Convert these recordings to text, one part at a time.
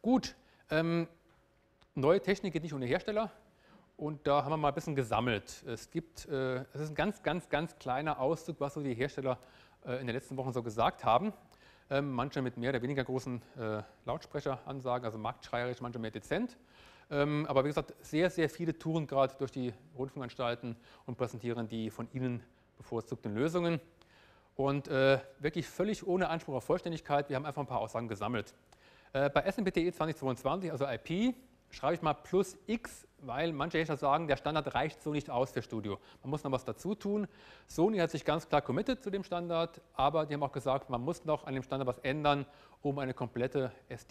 Gut, neue Technik geht nicht ohne Hersteller und da haben wir mal ein bisschen gesammelt. Es ist ein ganz kleiner Auszug, was so die Hersteller in den letzten Wochen so gesagt haben. Manche mit mehr oder weniger großen Lautsprecheransagen, also marktschreierisch, manche mehr dezent. Aber wie gesagt, sehr viele touren gerade durch die Rundfunkanstalten und präsentieren die von ihnen bevorzugten Lösungen. Und wirklich völlig ohne Anspruch auf Vollständigkeit, wir haben einfach ein paar Aussagen gesammelt. Bei SMPTE 2022, also IP, schreibe ich mal plus X, weil manche Hersteller sagen, der Standard reicht so nicht aus für Studio. Man muss noch was dazu tun. Sony hat sich ganz klar committed zu dem Standard, aber die haben auch gesagt, man muss noch an dem Standard was ändern, um eine komplette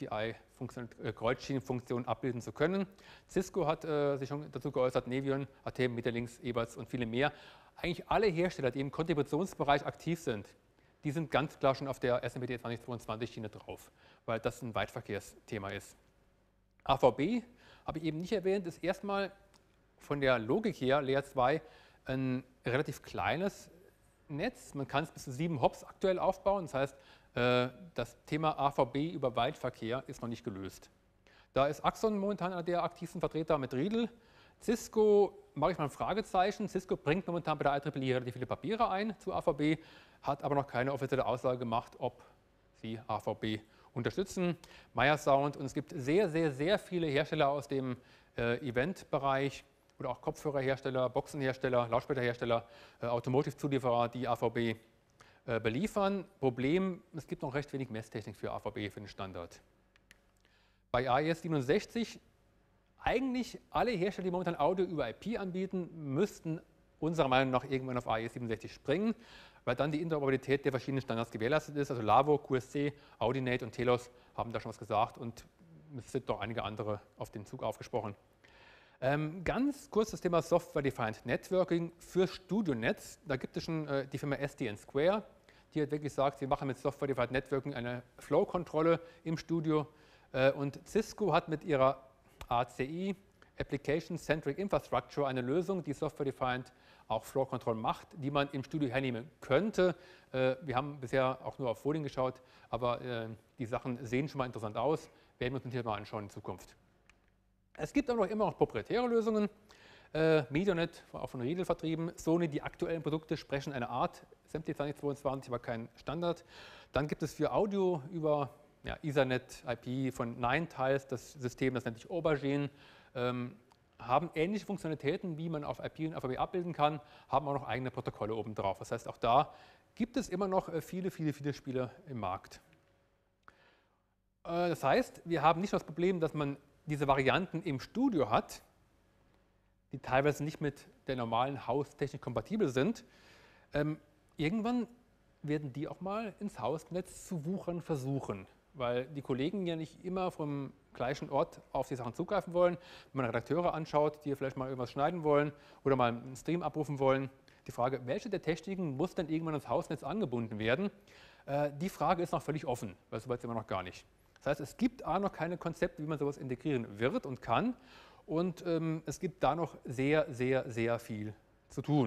SDI-Kreuzschienenfunktion abbilden zu können. Cisco hat sich schon dazu geäußert, Nevion, Atem, Metalinx, Eberts und viele mehr. Eigentlich alle Hersteller, die im Kontributionsbereich aktiv sind, die sind ganz klar schon auf der SMPTE 2022 Schiene drauf, weil das ein Weitverkehrsthema ist. AVB, habe ich eben nicht erwähnt, ist erstmal von der Logik her, Layer 2, ein relativ kleines Netz. Man kann es bis zu 7 Hops aktuell aufbauen. Das heißt, das Thema AVB über Weitverkehr ist noch nicht gelöst. Da ist Axon momentan einer der aktivsten Vertreter mit Riedel. Cisco mache ich mal ein Fragezeichen. Cisco bringt momentan bei der IEEE relativ viele Papiere ein zu AVB, hat aber noch keine offizielle Aussage gemacht, ob sie AVB unterstützen. Meyer Sound, und es gibt sehr viele Hersteller aus dem Eventbereich oder auch Kopfhörerhersteller, Boxenhersteller, Lautsprecherhersteller, Automotive-Zulieferer, die AVB beliefern. Problem, es gibt noch recht wenig Messtechnik für AVB, für den Standard. Bei AES 67, eigentlich alle Hersteller, die momentan Audio über IP anbieten, müssten unserer Meinung nach irgendwann auf AES 67 springen, weil dann die Interoperabilität der verschiedenen Standards gewährleistet ist. Also Lavo, QSC, Audinate und Telos haben da schon was gesagt und es sind noch einige andere auf den Zug aufgesprochen. Ganz kurz das Thema Software-Defined Networking für Studionetz. Da gibt es schon die Firma SDN Square, die hat wirklich sagt, sie machen mit Software-Defined Networking eine Flow-Kontrolle im Studio. Und Cisco hat mit ihrer ACI, Application Centric Infrastructure, eine Lösung, die Software-Defined auch Flow Control macht, die man im Studio hernehmen könnte. Wir haben bisher auch nur auf Folien geschaut, aber die Sachen sehen schon mal interessant aus. Werden wir uns hier mal anschauen in Zukunft. Es gibt aber noch immer noch proprietäre Lösungen. Medianet, auch von Riedel vertrieben. Sony, die aktuellen Produkte sprechen eine Art SMPTE 2022, aber kein Standard. Dann gibt es für Audio über Ethernet IP von Ninetiles das System, das nennt sich Aubergine. Haben ähnliche Funktionalitäten, wie man auf IP und AVB abbilden kann, haben auch noch eigene Protokolle oben drauf. Das heißt, auch da gibt es immer noch viele Spiele im Markt. Das heißt, wir haben nicht nur das Problem, dass man diese Varianten im Studio hat, die teilweise nicht mit der normalen Haustechnik kompatibel sind. Irgendwann werden die auch mal ins Hausnetz zu wuchern versuchen, weil die Kollegen ja nicht immer vom gleichen Ort auf die Sachen zugreifen wollen. Wenn man Redakteure anschaut, die vielleicht mal irgendwas schneiden wollen oder mal einen Stream abrufen wollen, die Frage, welche der Techniken muss dann irgendwann ins Hausnetz angebunden werden, die Frage ist noch völlig offen, weil soweit sind wir noch gar nicht. Das heißt, es gibt noch keine Konzepte, wie man sowas integrieren wird und kann, und es gibt da noch sehr viel zu tun.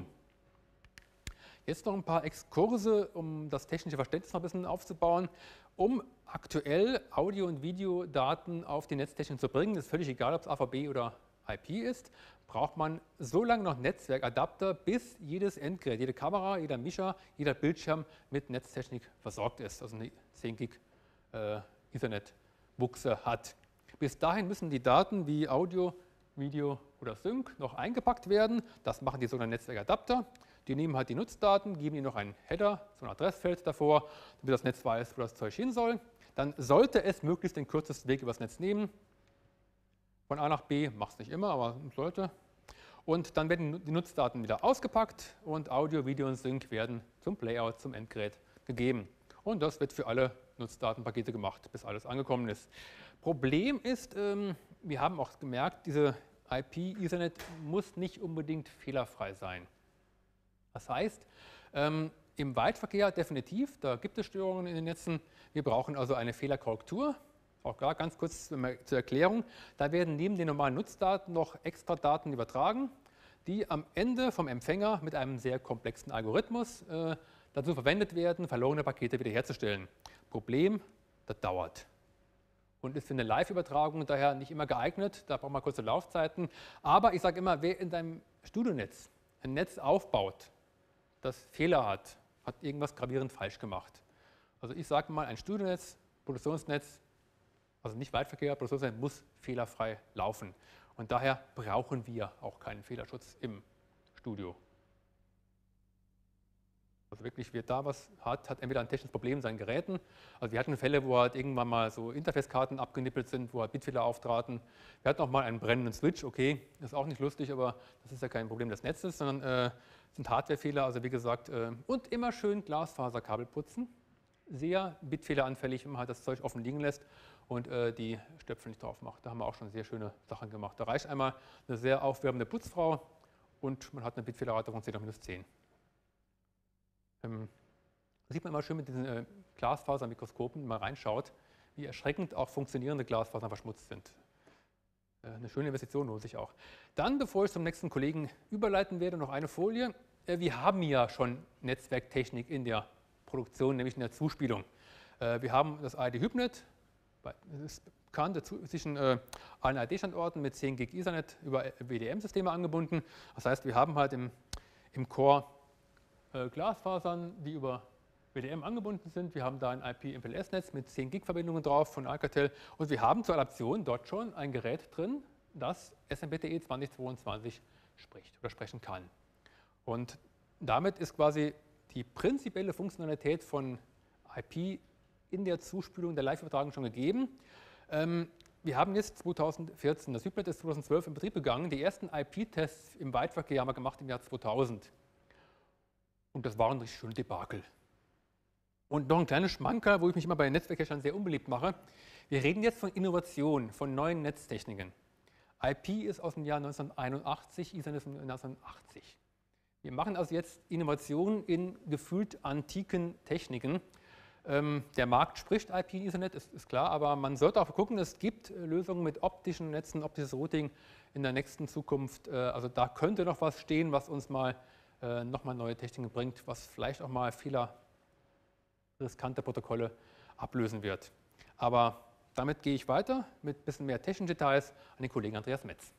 Jetzt noch ein paar Exkurse, um das technische Verständnis noch ein bisschen aufzubauen. Um aktuell Audio- und Videodaten auf die Netztechnik zu bringen, ist völlig egal, ob es AVB oder IP ist, braucht man so lange noch Netzwerkadapter, bis jedes Endgerät, jede Kamera, jeder Mischer, jeder Bildschirm mit Netztechnik versorgt ist, also eine 10 Gig Ethernet-Buchse hat. Bis dahin müssen die Daten wie Audio, Video oder Sync noch eingepackt werden. Das machen die sogenannten Netzwerkadapter. Die nehmen halt die Nutzdaten, geben ihnen noch einen Header, so ein Adressfeld davor, damit das Netz weiß, wo das Zeug hin soll. Dann sollte es möglichst den kürzesten Weg übers Netz nehmen. Von A nach B, macht es nicht immer, aber sollte. Und dann werden die Nutzdaten wieder ausgepackt und Audio, Video und Sync werden zum Playout, zum Endgerät gegeben. Und das wird für alle Nutzdatenpakete gemacht, bis alles angekommen ist. Problem ist, wir haben auch gemerkt, diese IP Ethernet muss nicht unbedingt fehlerfrei sein. Das heißt, im Weitverkehr definitiv, da gibt es Störungen in den Netzen. Wir brauchen also eine Fehlerkorrektur. Auch klar, ganz kurz zur Erklärung. Da werden neben den normalen Nutzdaten noch extra Daten übertragen, die am Ende vom Empfänger mit einem sehr komplexen Algorithmus dazu verwendet werden, verlorene Pakete wiederherzustellen. Problem, das dauert. und ist für eine Live-Übertragung daher nicht immer geeignet. Da braucht man kurze Laufzeiten. Aber ich sage immer, wer in deinem Studionetz ein Netz aufbaut, das Fehler hat irgendwas gravierend falsch gemacht. Also ich sage mal, ein Studionetz, Produktionsnetz, also nicht Weitverkehr, Produktionsnetz muss fehlerfrei laufen. Und daher brauchen wir auch keinen Fehlerschutz im Studio. Also wirklich, wer da was hat entweder ein technisches Problem in seinen Geräten. Also wir hatten Fälle, wo halt irgendwann mal so Interface-Karten abgenippelt sind, wo halt Bitfehler auftraten. Wir hatten auch mal einen brennenden Switch, okay, das ist auch nicht lustig, aber das ist ja kein Problem des Netzes, sondern sind Hardwarefehler, also wie gesagt, und immer schön Glasfaserkabel putzen. Sehr bitfehleranfällig, wenn man halt das Zeug offen liegen lässt und die Stöpsel nicht drauf macht. Da haben wir auch schon sehr schöne Sachen gemacht. Da reicht einmal eine sehr aufwärmende Putzfrau und man hat eine Bitfehlerrate von 10/-10. Sieht man immer schön mit diesen Glasfasermikroskopen, wenn man reinschaut, wie erschreckend auch funktionierende Glasfasern verschmutzt sind. Eine schöne Investition lohnt sich auch. Dann, bevor ich zum nächsten Kollegen überleiten werde, noch eine Folie. Wir haben ja schon Netzwerktechnik in der Produktion, nämlich in der Zuspielung. Wir haben das ARD HypNet, das ist bekannt, zwischen allen ARD-Standorten mit 10 Gig Ethernet über WDM-Systeme angebunden. Das heißt, wir haben halt im Core Glasfasern, die über WDM angebunden sind. Wir haben da ein IP-MPLS-Netz mit 10 Gig Verbindungen drauf von Alcatel und wir haben zur Adaption dort schon ein Gerät drin, das SMPTE 2022 spricht oder sprechen kann. Und damit ist quasi die prinzipielle Funktionalität von IP in der Zuspülung der Live-Übertragung schon gegeben. Wir haben jetzt 2014, das HypNet ist 2012 in Betrieb gegangen. Die ersten IP-Tests im Weitverkehr haben wir gemacht im Jahr 2000. Und das war ein richtig schöner Debakel. Und noch ein kleines Schmankerl, wo ich mich immer bei Netzwerkherstellern sehr unbeliebt mache. Wir reden jetzt von Innovation, von neuen Netztechniken. IP ist aus dem Jahr 1981, Ethernet ist von 1980. Wir machen also jetzt Innovationen in gefühlt antiken Techniken. Der Markt spricht IP in Ethernet, ist klar, aber man sollte auch gucken, es gibt Lösungen mit optischen Netzen, optisches Routing in der nächsten Zukunft. Also da könnte noch was stehen, was uns mal nochmal neue Techniken bringt, was vielleicht auch mal riskante Protokolle ablösen wird. Aber damit gehe ich weiter mit ein bisschen mehr technischen Details an den Kollegen Andreas Metz.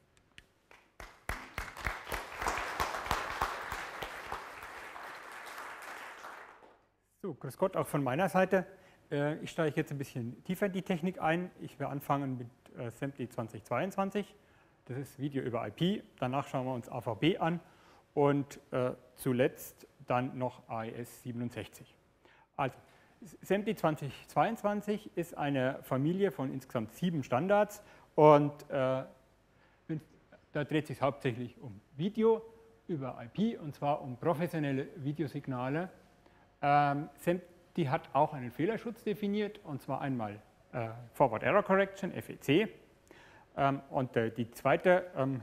So, grüß Gott auch von meiner Seite. Ich steige jetzt ein bisschen tiefer in die Technik ein. Ich werde anfangen mit SMPTE 2022. Das ist Video über IP. Danach schauen wir uns AVB an. Und zuletzt dann noch AES 67. Also, SMPTE 2022 ist eine Familie von insgesamt 7 Standards und da dreht es sich hauptsächlich um Video über IP und zwar um professionelle Videosignale. SMPTE hat auch einen Fehlerschutz definiert und zwar einmal Forward Error Correction, FEC. Und den zweiten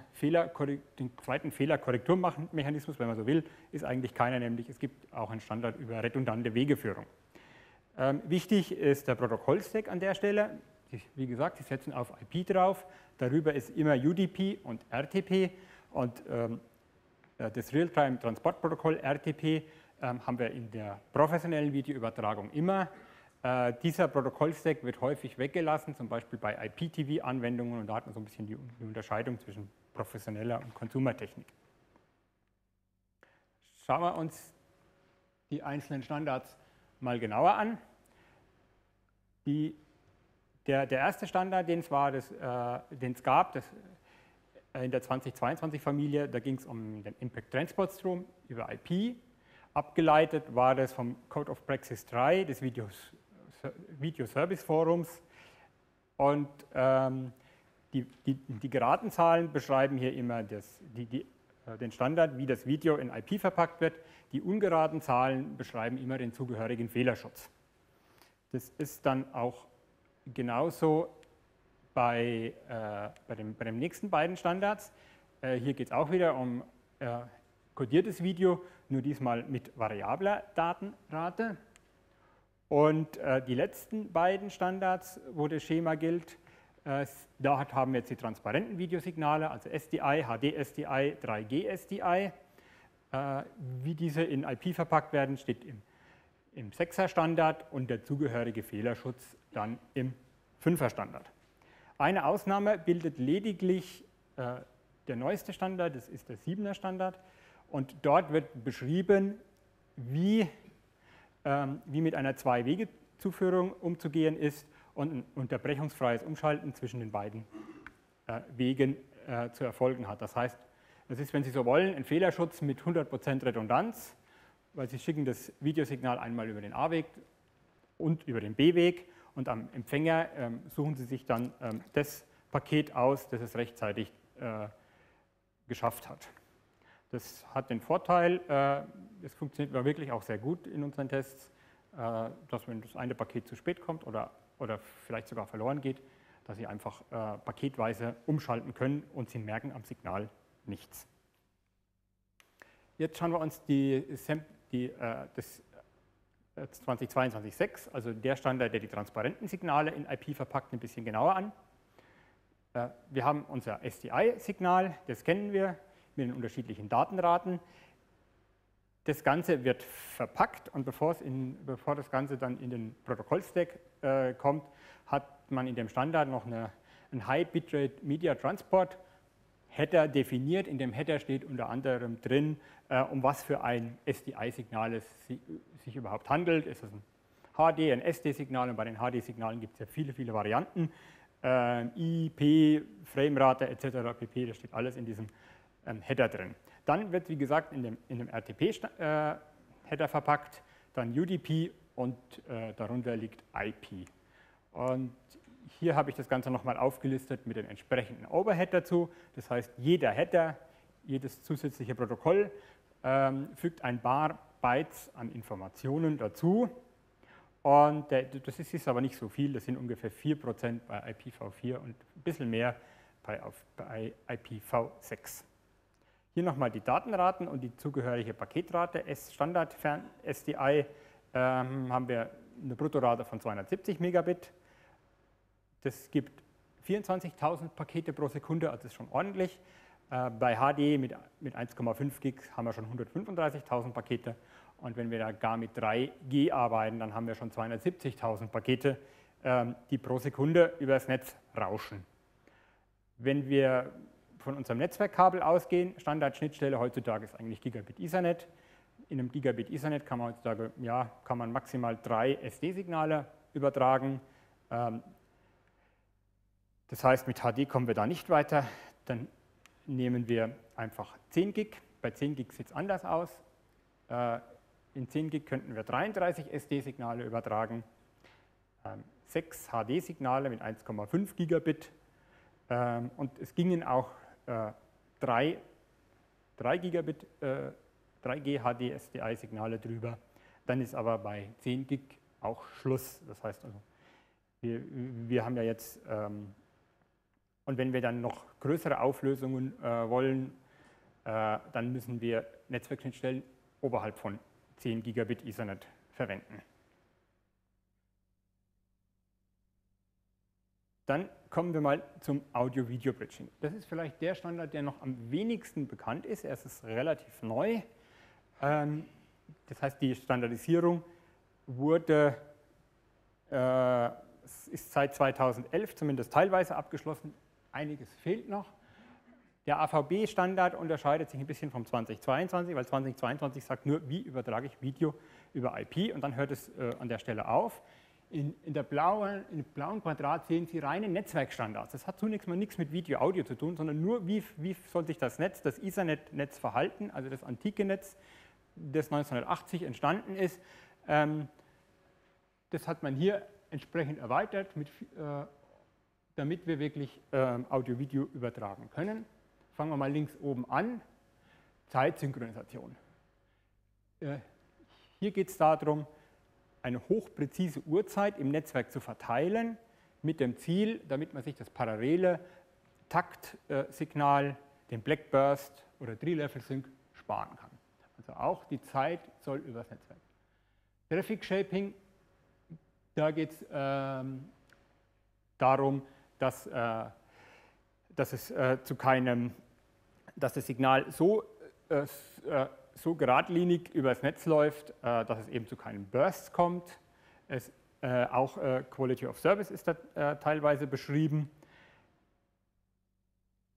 Fehlerkorrekturmechanismus, wenn man so will, ist eigentlich keiner, nämlich es gibt auch einen Standard über redundante Wegeführung. Wichtig ist der Protokollstack an der Stelle. Wie gesagt, sie setzen auf IP drauf. Darüber ist immer UDP und RTP. Und das Real-Time-Transport-Protokoll RTP haben wir in der professionellen Videoübertragung immer. Dieser Protokollstack wird häufig weggelassen, zum Beispiel bei IPTV-Anwendungen, und da hat man so ein bisschen die Unterscheidung zwischen professioneller und Konsumertechnik. Schauen wir uns die einzelnen Standards mal genauer an. Der erste Standard, den es gab, in der 2022-Familie, da ging es um den Impact Transport Strom über IP. Abgeleitet war das vom Code of Praxis 3 des Video Service Forums. Und die geraden Zahlen beschreiben hier immer den Standard, wie das Video in IP verpackt wird. Die ungeraden Zahlen beschreiben immer den zugehörigen Fehlerschutz. Das ist dann auch genauso bei den nächsten beiden Standards. Hier geht es auch wieder um kodiertes Video, nur diesmal mit variabler Datenrate. Und die letzten beiden Standards, wo das Schema gilt, da haben wir jetzt die transparenten Videosignale, also SDI, HD-SDI, 3G-SDI. Wie diese in IP verpackt werden, steht im 6er-Standard und der zugehörige Fehlerschutz dann im 5er-Standard. Eine Ausnahme bildet lediglich der neueste Standard, das ist der 7er Standard. Und dort wird beschrieben, wie mit einer Zwei-Wege-Zuführung umzugehen ist und ein unterbrechungsfreies Umschalten zwischen den beiden Wegen zu erfolgen hat. Das heißt, es ist, wenn Sie so wollen, ein Fehlerschutz mit 100% Redundanz, weil Sie schicken das Videosignal einmal über den A-Weg und über den B-Weg und am Empfänger suchen Sie sich dann das Paket aus, das es rechtzeitig geschafft hat. Das hat den Vorteil, es funktioniert wirklich auch sehr gut in unseren Tests, dass wenn das eine Paket zu spät kommt oder vielleicht sogar verloren geht, dass Sie einfach paketweise umschalten können und Sie merken am Signal nichts. Jetzt schauen wir uns das 2022.6, also der Standard, der die transparenten Signale in IP verpackt, ein bisschen genauer an. Wir haben unser SDI-Signal, das kennen wir, mit den unterschiedlichen Datenraten. Das Ganze wird verpackt und bevor das Ganze dann in den Protokollstack kommt, hat man in dem Standard noch einen High-Bitrate Media Transport Header definiert. In dem Header steht unter anderem drin, um was für ein SDI-Signal es sich überhaupt handelt. Ist es ein HD, ein SD-Signal? Und bei den HD-Signalen gibt es ja viele, viele Varianten. IP, Framerate etc. pp. Das steht alles in diesem Header drin. Dann wird, wie gesagt, in dem RTP-Header verpackt, dann UDP und darunter liegt IP. Und hier habe ich das Ganze nochmal aufgelistet mit den entsprechenden Overhead dazu. Das heißt, jeder Header, jedes zusätzliche Protokoll fügt ein paar Bytes an Informationen dazu. Und das ist aber nicht so viel, das sind ungefähr 4% bei IPv4 und ein bisschen mehr bei IPv6. Hier nochmal die Datenraten und die zugehörige Paketrate. Standard fern SDI haben wir eine Bruttorate von 270 Megabit. Das gibt 24.000 Pakete pro Sekunde, also das ist schon ordentlich. Bei HD mit 1,5 Gig haben wir schon 135.000 Pakete. Und wenn wir da gar mit 3G arbeiten, dann haben wir schon 270.000 Pakete, die pro Sekunde übers Netz rauschen. Wenn wir von unserem Netzwerkkabel ausgehen, Standardschnittstelle heutzutage ist eigentlich Gigabit Ethernet. In einem Gigabit Ethernet kann man heutzutage kann man maximal 3 SD-Signale übertragen. Das heißt, mit HD kommen wir da nicht weiter. Dann nehmen wir einfach 10 Gig. Bei 10 Gig sieht es anders aus. In 10 Gig könnten wir 33 SD-Signale übertragen, 6 HD-Signale mit 1,5 Gigabit und es gingen auch 3 Gigabit 3G HD SDI-Signale drüber. Dann ist aber bei 10 Gig auch Schluss. Das heißt also, wir haben ja jetzt, und wenn wir dann noch größere Auflösungen wollen, dann müssen wir Netzwerkschnittstellen oberhalb von 10 Gigabit Ethernet verwenden. Dann kommen wir mal zum Audio-Video-Bridging. Das ist vielleicht der Standard, der noch am wenigsten bekannt ist. Er ist relativ neu. Das heißt, die Standardisierung ist seit 2011 zumindest teilweise abgeschlossen. Einiges fehlt noch. Der AVB-Standard unterscheidet sich ein bisschen vom 2022, weil 2022 sagt nur, wie übertrage ich Video über IP und dann hört es an der Stelle auf. In dem blauen Quadrat sehen Sie reine Netzwerkstandards. Das hat zunächst mal nichts mit Video-Audio zu tun, sondern nur, wie soll sich das Ethernet-Netz verhalten, also das antike Netz, das 1980 entstanden ist. Das hat man hier entsprechend erweitert, damit wir wirklich Audio-Video übertragen können. Fangen wir mal links oben an, Zeitsynchronisation. Hier geht es darum, eine hochpräzise Uhrzeit im Netzwerk zu verteilen, mit dem Ziel, damit man sich das parallele Taktsignal, den Blackburst oder Three-Level-Sync sparen kann. Also auch die Zeit soll übers Netzwerk. Traffic Shaping, da geht es darum, dass das Signal so geradlinig übers Netz läuft, dass es eben zu keinen Bursts kommt. Auch Quality of Service ist da teilweise beschrieben.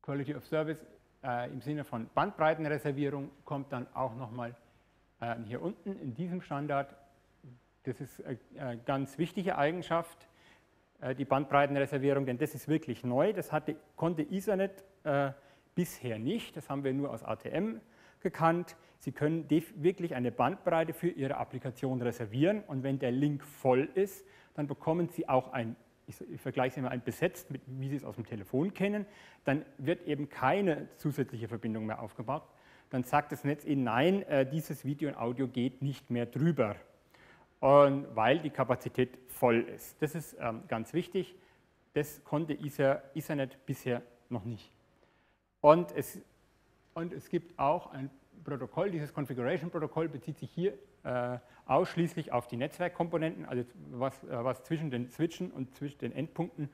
Quality of Service im Sinne von Bandbreitenreservierung kommt dann auch nochmal hier unten in diesem Standard. Das ist eine ganz wichtige Eigenschaft, die Bandbreitenreservierung, denn das ist wirklich neu. Das konnte Ethernet bisher nicht, das haben wir nur aus ATM gekannt. Sie können wirklich eine Bandbreite für Ihre Applikation reservieren und wenn der Link voll ist, dann bekommen Sie auch ich vergleiche es immer, ein besetzt, wie Sie es aus dem Telefon kennen, dann wird eben keine zusätzliche Verbindung mehr aufgebaut. Dann sagt das Netz Ihnen, nein, dieses Video und Audio geht nicht mehr drüber, weil die Kapazität voll ist. Das ist ganz wichtig, das konnte Ethernet bisher noch nicht. Und es gibt auch ein Protokoll, dieses Configuration-Protokoll bezieht sich hier ausschließlich auf die Netzwerkkomponenten, also was zwischen den Switchen und zwischen den Endpunkten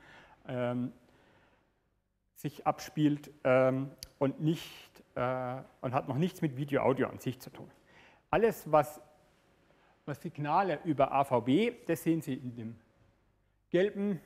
sich abspielt und hat noch nichts mit Video-Audio an sich zu tun. Alles, was Signale über AVB, das sehen Sie in dem gelben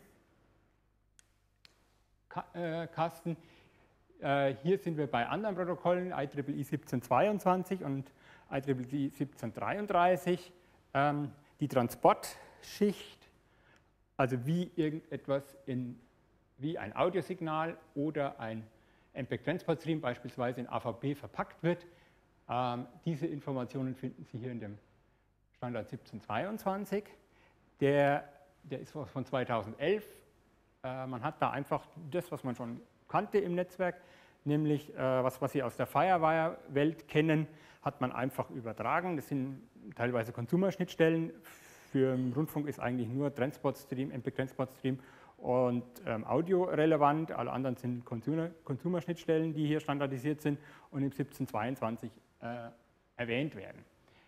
Kasten. Hier sind wir bei anderen Protokollen, IEEE 1722 und IEEE 1733. Die Transportschicht, also wie irgendetwas wie ein Audiosignal oder ein MPEG-Transport-Stream beispielsweise in AVB verpackt wird. Diese Informationen finden Sie hier in dem Standard 1722. Der ist von 2011. Man hat da einfach das, was man schon kannte im Netzwerk, nämlich was Sie aus der Firewire-Welt kennen, hat man einfach übertragen. Das sind teilweise Consumer-Schnittstellen. Für den Rundfunk ist eigentlich nur Transport-Stream, MPEG-Transport-Stream und Audio relevant. Alle anderen sind Consumer-Schnittstellen, die hier standardisiert sind und im 1722 erwähnt werden.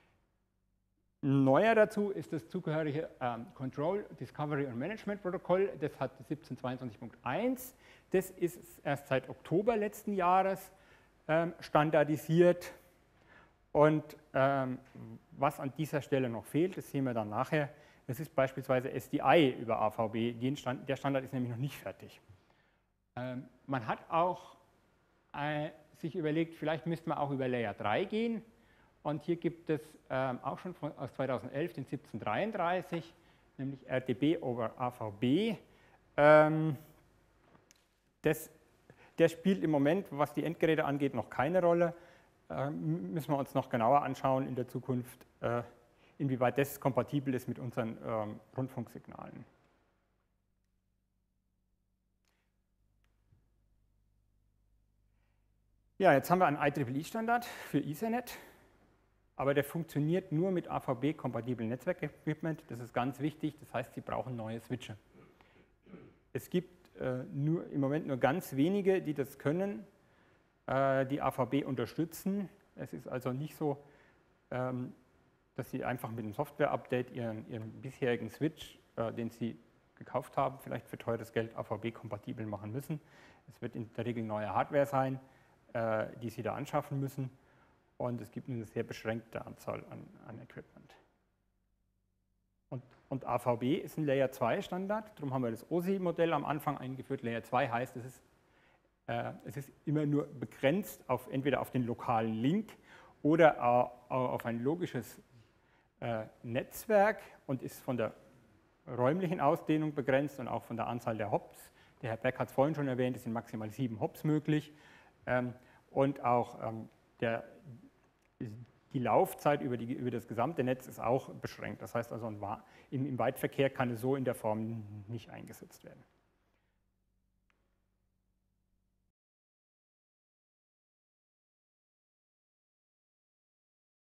Neuer dazu ist das zugehörige Control, Discovery und Management Protokoll. Das hat 1722.1. Das ist erst seit Oktober letzten Jahres standardisiert. Und was an dieser Stelle noch fehlt, das sehen wir dann nachher, das ist beispielsweise SDI über AVB. Der Standard ist nämlich noch nicht fertig. Man hat auch sich überlegt, vielleicht müsste man auch über Layer 3 gehen. Und hier gibt es auch schon aus 2011 den 1733, nämlich RDB over AVB. Der spielt im Moment, was die Endgeräte angeht, noch keine Rolle. Müssen wir uns noch genauer anschauen in der Zukunft, inwieweit das kompatibel ist mit unseren Rundfunksignalen. Ja, jetzt haben wir einen IEEE-Standard für Ethernet. Aber der funktioniert nur mit AVB-kompatiblen Netzwerkequipment. Das ist ganz wichtig, das heißt, Sie brauchen neue Switche. Es gibt im Moment nur ganz wenige, die das können, die AVB unterstützen. Es ist also nicht so, dass Sie einfach mit einem Software-Update Ihren bisherigen Switch, den Sie gekauft haben, vielleicht für teures Geld AVB-kompatibel machen müssen. Es wird in der Regel neue Hardware sein, die Sie da anschaffen müssen. Und es gibt eine sehr beschränkte Anzahl an Equipment. Und AVB ist ein Layer 2 Standard, darum haben wir das OSI-Modell am Anfang eingeführt. Layer 2 heißt, es ist immer nur begrenzt entweder auf den lokalen Link oder auf ein logisches Netzwerk und ist von der räumlichen Ausdehnung begrenzt und auch von der Anzahl der Hops. Der Herr Beck hat es vorhin schon erwähnt, es sind maximal 7 Hops möglich. Und auch die Laufzeit über das gesamte Netz ist auch beschränkt. Das heißt also, im Weitverkehr kann es so in der Form nicht eingesetzt werden.